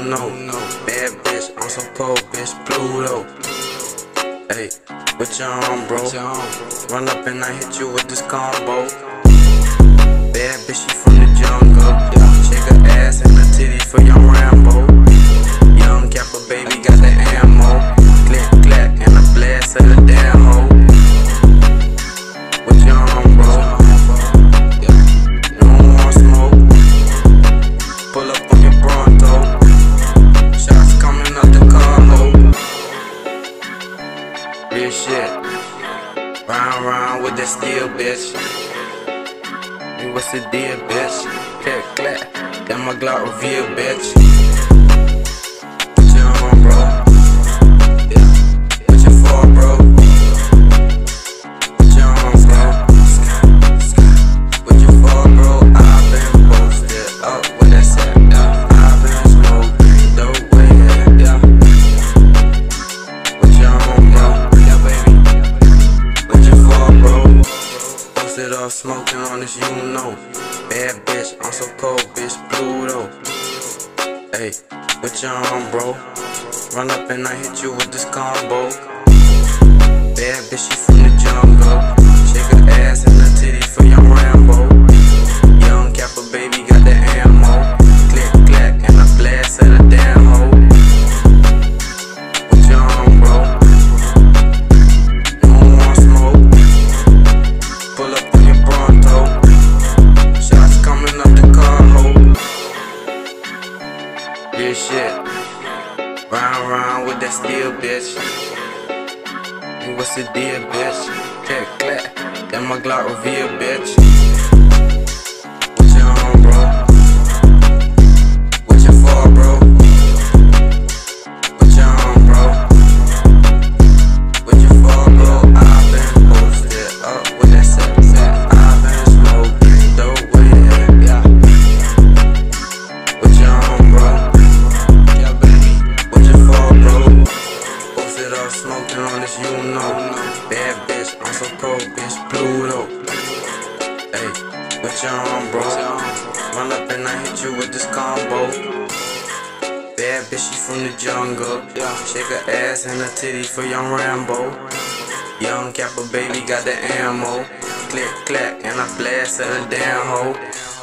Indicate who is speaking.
Speaker 1: know. Bad bitch, I'm so cold, bitch, Pluto. Hey, what you on, bro? Run up and I hit you with this combo. Bad bitch, she from the jungle. Shake her ass and her titties for young Rambo. Young Kappa baby got the ammo. Click, clack, and a blast of the damn hoe. What you on, bro? You don't want smoke? Pull up on your Bronto. Shots coming up the car, real shit. Round with that steel, bitch. Hey, what's the deal, bitch? Click, clack, that my Glock reveal, bitch. What you on, bro? Yeah. What you for, bro? What you on, bro? What you for, bro? I've been posted up with that set, yeah. I've been smoking dope way, yeah. What you on, bro? Yeah, baby. What you for, bro? Posted up smoking on this, you know. Bad bitch, I'm so cold, bitch, Pluto. Hey, what you on, bro? Run up and I hit you with this combo. Bad bitch, she from the jungle. Shake her ass and her titties for young Rambo. Young Kappa baby got the ammo. Click, clack, and a blast of the damn hoe. What you on, bro? You don't want smoke? Pull up on your Bronto. Shots coming up the car, ho. Real shit. Round with that steel, bitch. Hey, what's the deal, bitch? Click, clack, that my Glock reveal, bitch. What you on, bro? What you for, bro? What you on, bro? What you for, bro? I've been posted up with that set. I've been smoking dope with it, yeah. What you on, bro? Yeah, baby. What you for, bro? Posted up smoking on this, you know. Bad bitch, I'm so cold, bitch, Pluto. Hey, what you on, bro? Run up and I hit you with this combo. Bad bitch, she from the jungle. Shake her ass and her titties for young Rambo. Young Kappa baby got the ammo. Click, clack, and I blast at a damn hoe.